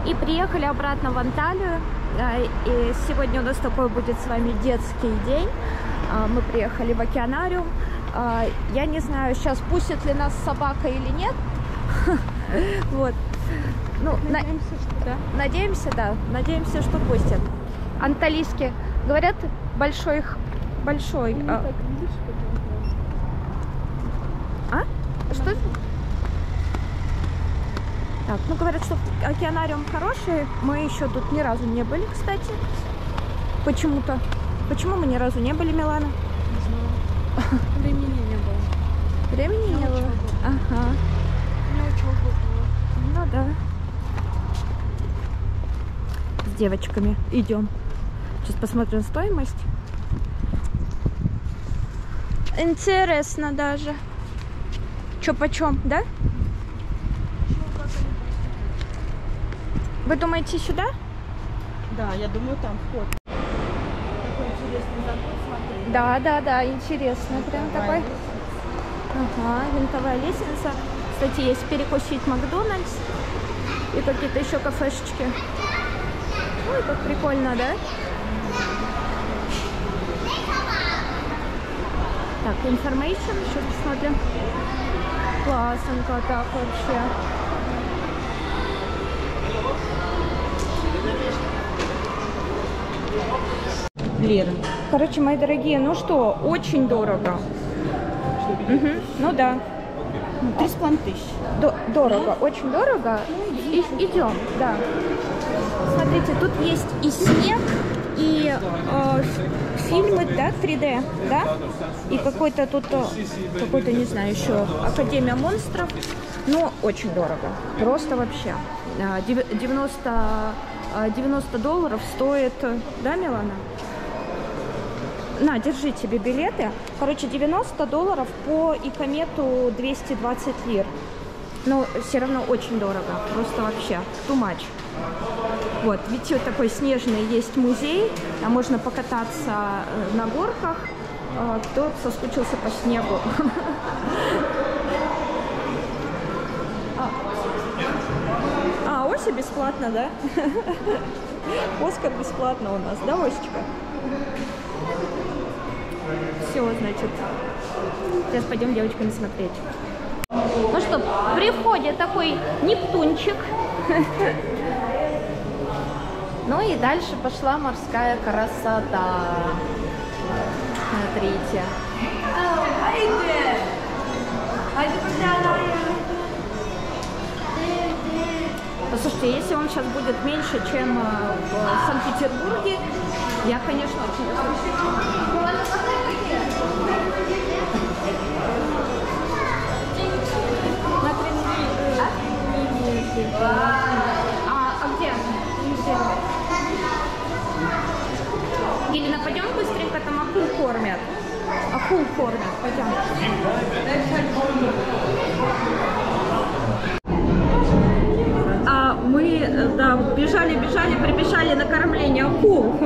И приехали обратно в Анталию. И сегодня у нас такой будет с вами детский день. Мы приехали в океанариум. Я не знаю, сейчас пустит ли нас собака или нет. Вот. Ну, надеемся, что да. Надеемся, да. Надеемся, что пустят. Анталийский. Говорят, большой. Что? Так, ну говорят, что океанариум хороший. Мы еще тут ни разу не были, кстати. Почему-то. Почему мы ни разу не были, Милана? Не знаю. Времени не было. Времени не было? Ага. У меня учеба была. Ну да. С девочками идем. Сейчас посмотрим стоимость. Интересно даже. Чё почем, да? Вы думаете сюда? Да, я думаю, там вход. Такой интересный заход, смотри. Да, интересно. Прям такой. Ага, винтовая лестница. Кстати, есть перекусить Макдональдс и какие-то еще кафешечки. Ой, как прикольно, да? Так, information, сейчас посмотрим. Классненько так вообще. Лера. Короче, мои дорогие, ну что, очень дорого. Угу, ну да. 3500. Дорого, очень дорого. Идем, да. Смотрите, тут есть и снег, и фильмы, да, 3D, да? И какой-то тут, какой-то, не знаю, еще Академия монстров. Но очень дорого. Просто вообще. 90 долларов стоит, да, Милана? На, держи тебе билеты. Короче, 90 долларов по икомету 220 лир. Но все равно очень дорого. Просто вообще too much. Вот, видите, вот такой снежный есть музей. Там можно покататься на горках. Кто соскучился по снегу. Ося бесплатно, да? Оскар бесплатно у нас, да, Осечка? Все, значит. Сейчас пойдем девочками смотреть. Ну что, при входе такой Нептунчик. Ну и дальше пошла морская красота. Смотрите. Послушайте, если он сейчас будет меньше, чем в Санкт-Петербурге, я, конечно, очень А где? Елена, пойдем быстренько, там акул кормят. Акул кормят, пойдем. Мы, да, бежали, прибежали на кормление акул.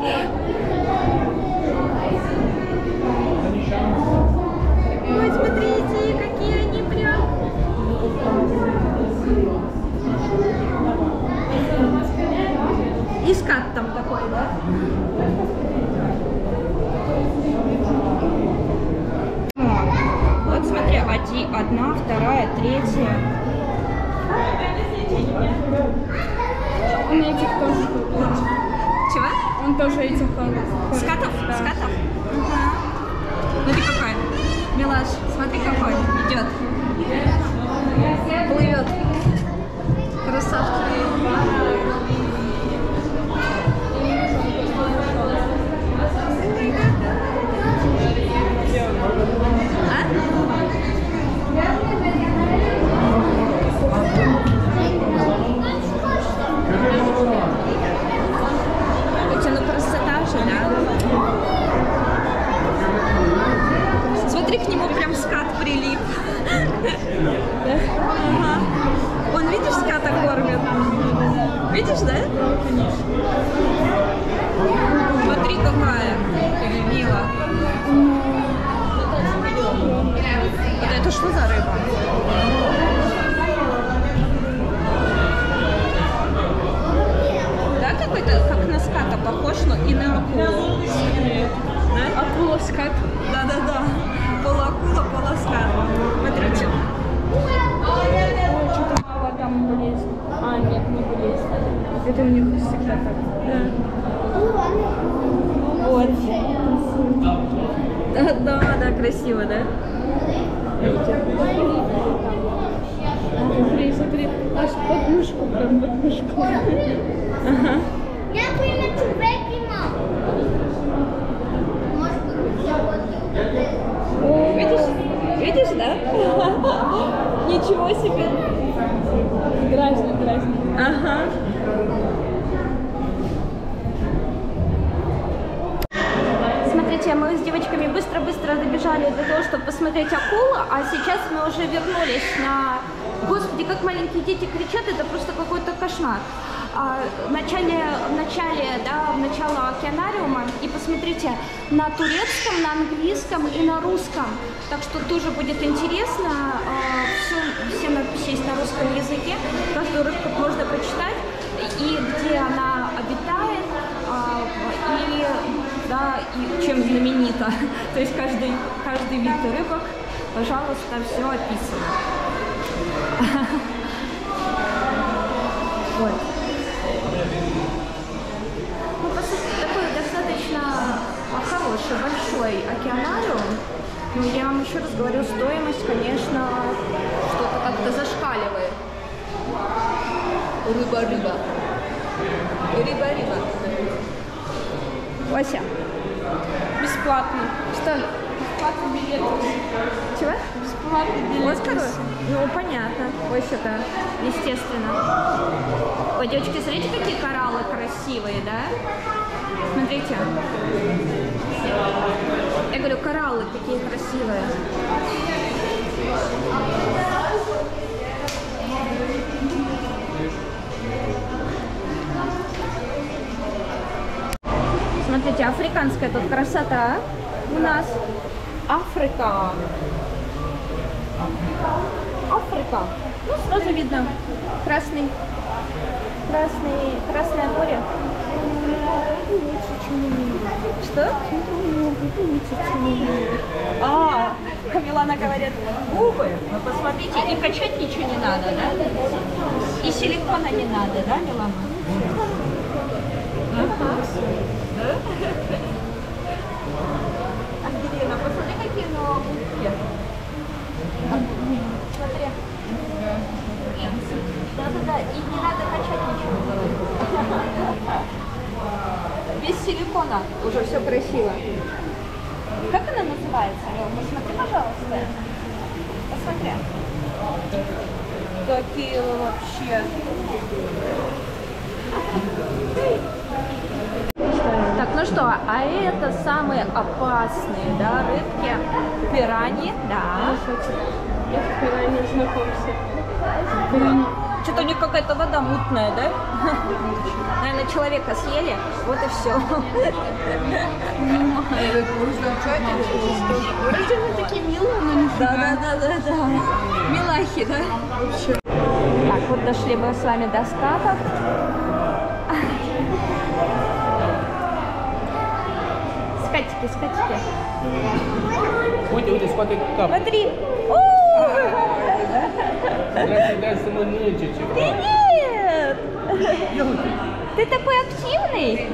Ой, смотрите, какие они прям. И скат там такой, да? Вот смотри, одна, вторая, третья. Он этих тоже. Чего? Он тоже этих. Скатов? Да. Скатов? Угу. Смотри какой. Милаш, смотри какой. Идет. Плывет. Красавчик. Ну красота же, да? Смотри, к нему прям скат прилип. Ага. Он, видишь, ската кормит? Видишь, да? Смотри, какая мила. Это что за рыба? немножко похож, но и на акулу. Да? Акулоскат. Да-да-да. Полуакула, полоскат. Смотрите. Ой, что-то мало там влезет. А, нет, не влезет. Это у них всегда так. Да. Вот. Да, красиво, да? Смотри, смотри, аж подмышку, прям подмышку. Ага. О, видишь, да? Ничего себе. Дразнит. Ага. Смотрите, мы с девочками быстро-быстро добежали для того, чтобы посмотреть акулу, а сейчас мы уже вернулись на... Господи, как маленькие дети кричат, это просто какой-то кошмар. В начале начала океанариума, и посмотрите, на турецком, на английском и на русском. Так что тоже будет интересно, все надписи есть на русском языке, каждую рыбку можно прочитать, и где она обитает, и чем знаменита. То есть каждый вид рыбок, пожалуйста, все описано. Вот. Ну, по сути, такой достаточно хороший, большой океанариум. Но я вам еще раз говорю, стоимость, конечно, что-то как-то зашкаливает. Рыба. Вася. Бесплатно. Что? Бесплатный билет. Чего? Бесплатный билет. Вот второй? Ну, понятно. Вася-то, естественно. Ой, девочки, смотрите, какие кораллы красивые, да? Смотрите. Я говорю, кораллы какие красивые. Смотрите, африканская тут красота у нас. Африка. Ну, сразу видно красное море. Что? Камилана говорит, губы. Вы посмотрите, и качать ничего не надо, да? И силикона не надо, да, Милана? Ангелина, посмотри, какие губки. Смотри. Да, и не надо качать ничего. Без силикона уже все красиво. Как она называется? Посмотри, пожалуйста. Посмотри. Какие вообще. Так, ну что, а это самые опасные, да, рыбки, пираньи, да. Я с пираньей знакомься. Что-то у них какая-то вода мутная, да? Наверное, человека съели, вот и все. Вроде мы такие милые, но не Да. Милахи, да? Так, вот дошли мы с вами до скатов. Скатики. Уйди, смотри, кап. Смотри. Здрасте, мой мальчичек. Привет! Ты такой активный?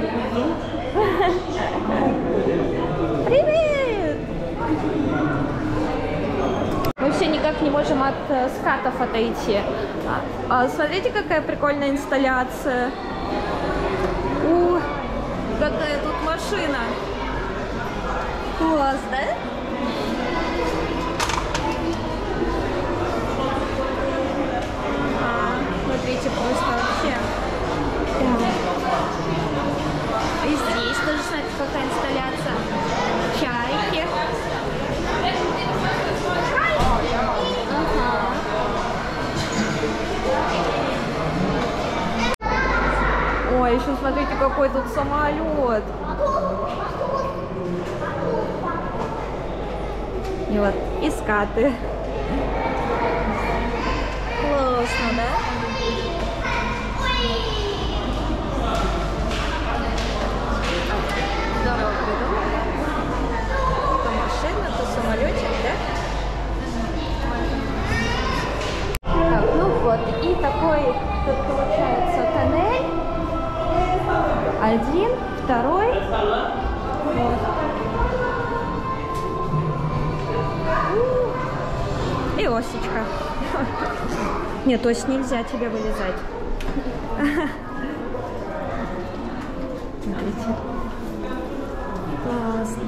Привет! Мы все никак не можем от скатов отойти. Смотрите, какая прикольная инсталляция. Какая тут машина. Класс, да? Смотрите, просто вообще. И здесь тоже, смотрите, какая инсталляция. Чайки. Ага. Ой, еще смотрите, какой тут самолет. И вот, и скаты. Классно, да? Один, второй. Вот. И осечка. Нет, то есть нельзя тебе вылезать. Смотрите. Классно.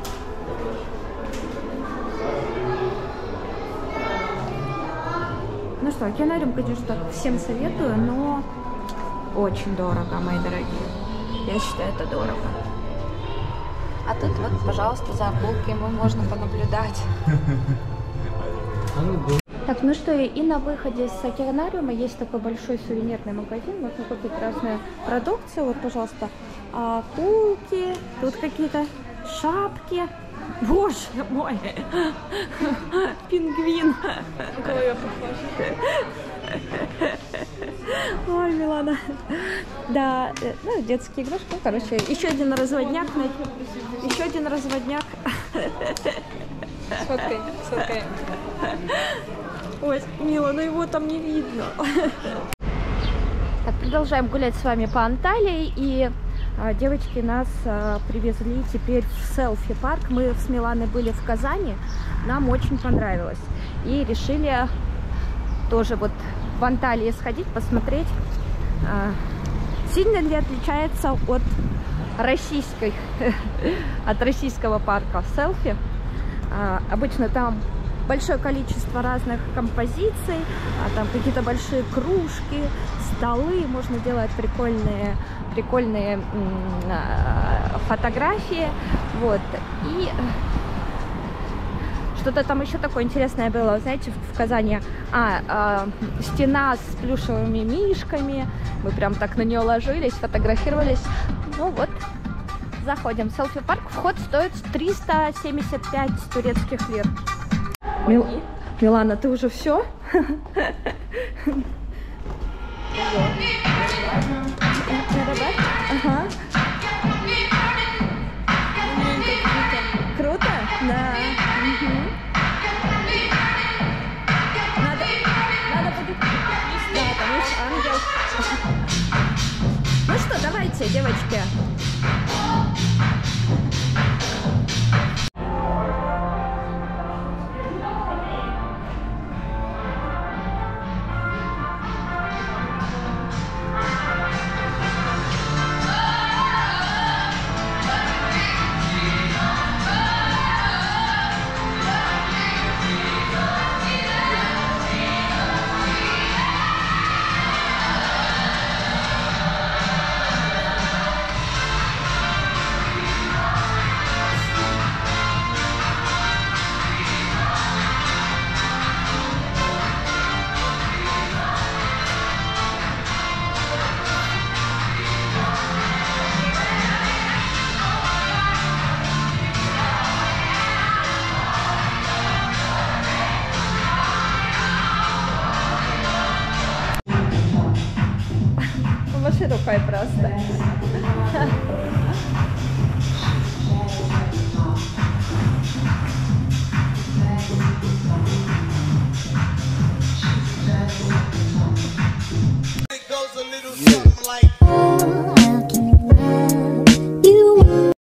Ну что, океанариум, конечно, всем советую, но очень дорого, мои дорогие. Я считаю, это дорого. А тут вот, пожалуйста, за акулками можно понаблюдать. Так, ну что, и на выходе с океанариума есть такой большой сувенирный магазин. Можно купить разную продукцию. Вот, пожалуйста, акулки, тут какие-то шапки. Боже мой! Пингвин! На кого я похожа? Ой, Милана. Да, ну, детские игрушки. Ну, короче, еще один разводняк. Еще один разводняк. Сфоткай, сфоткай. Ой, Мила, ну его там не видно. Так, продолжаем гулять с вами по Анталии. И девочки нас привезли теперь в селфи-парк. Мы с Миланой были в Казани. Нам очень понравилось. И решили тоже вот в Анталии сходить, посмотреть, сильно ли отличается от российского парка селфи. Обычно там большое количество разных композиций, там какие-то большие кружки, столы, можно делать прикольные фотографии, вот. И что-то там еще такое интересное было, знаете, в Казани. Стена с плюшевыми мишками. Мы прям так на нее ложились, фотографировались. Ну вот, заходим. Селфи-парк. Вход стоит 375 турецких лир. Милана, ты уже все? Ага. Круто? Да. Надо будет... Да, там есть ангел. Ну что, давайте, девочки. Маши рукой просто. It goes a little something like